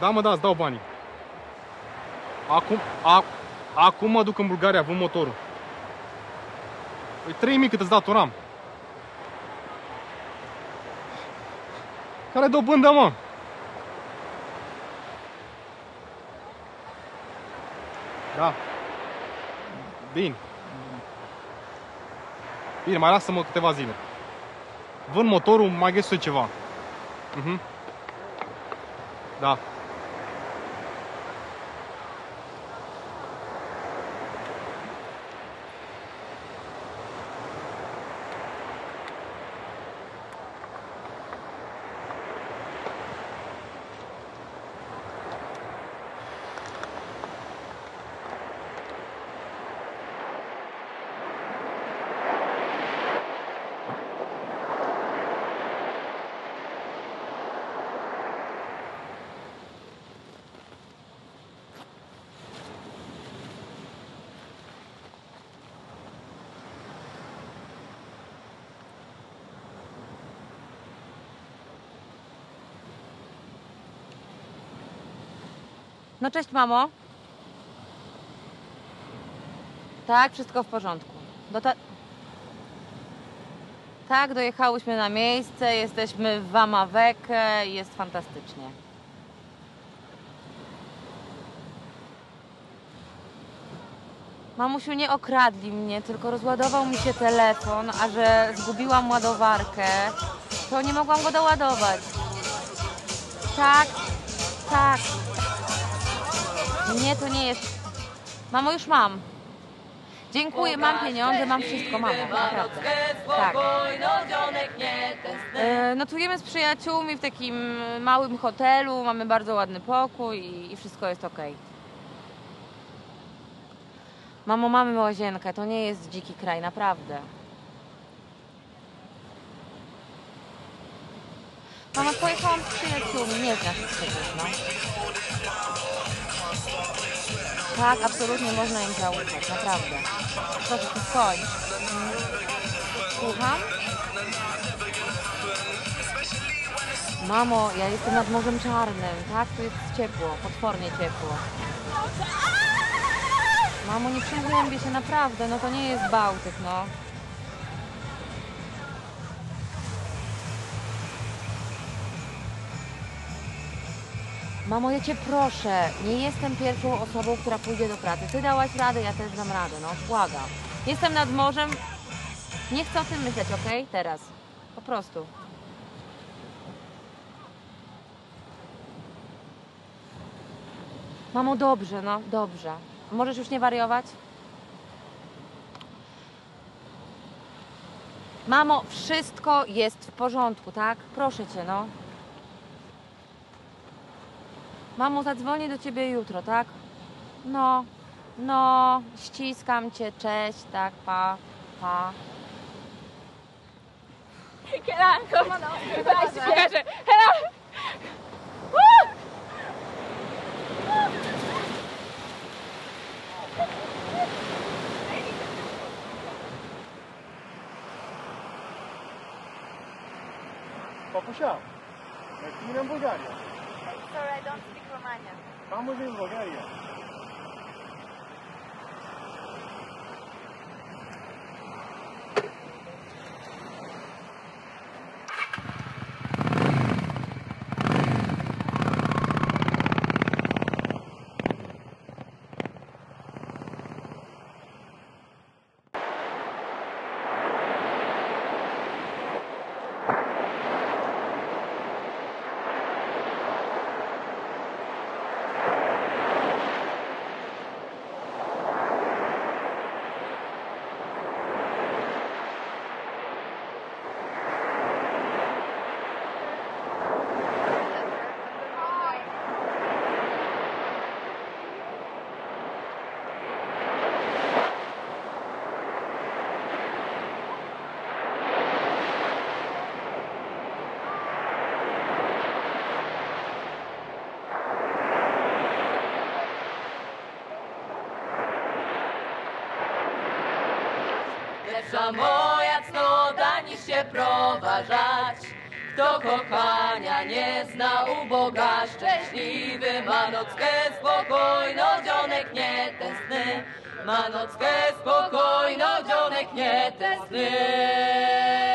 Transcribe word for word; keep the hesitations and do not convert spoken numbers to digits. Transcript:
Da, mă, da, îți dau banii. Acum, a, acum mă duc în Bulgaria, vând motorul. Păi trei mii cât îți datoram. Care dobândă, mă? Da. Bine. Bine, mai lasă-mă câteva zile. Vând motorul, mai găsesc ceva. Uh-huh. Da. No cześć, mamo. Tak, wszystko w porządku. Dota... Tak, dojechałyśmy na miejsce, jesteśmy w Vamaveke i jest fantastycznie. Mamusiu, nie okradli mnie, tylko rozładował mi się telefon, a że zgubiłam ładowarkę, to nie mogłam go doładować. Tak, tak. Nie, to nie jest... Mamo, już mam. Dziękuję, mam pieniądze, mam wszystko, mamo, naprawdę. Tak. E, nocujemy z przyjaciółmi w takim małym hotelu, mamy bardzo ładny pokój i, i wszystko jest okej. Mamo, mamy łazienkę, to nie jest dziki kraj, naprawdę. Mama, pojechałam z przyjaciółmi, nie znasz ich przecież, no. Tak, absolutnie można im zaufać, naprawdę. Proszę, tu skończ. Słucham? Mamo, ja jestem nad Morzem Czarnym, tak? Tu jest ciepło, potwornie ciepło. Mamo, nie przyziębię się, naprawdę, no to nie jest Bałtyk, no. Mamo, ja cię proszę, nie jestem pierwszą osobą, która pójdzie do pracy. Ty dałaś radę, ja też dam radę, no, błagam. Jestem nad morzem, nie chcę o tym myśleć, okej? Okay? Teraz, po prostu. Mamo, dobrze, no, dobrze. Możesz już nie wariować? Mamo, wszystko jest w porządku, tak? Proszę cię, no. Mamo, zadzwonię do ciebie jutro, tak? No, no, ściskam cię, cześć, tak, pa, pa. Kieranko, daj się pokażę. Hela! Papușa, mergem în Bulgaria. Sorry, I don't speak Romanian. Am ajuns în Bulgaria. Lepsza moja cnota niż się proważać. Kto kochania nie zna u Boga, szczęśliwy ma nockę spokojno, dzionek nietęsny. Ma nockę spokojno, dzionek nietęsny.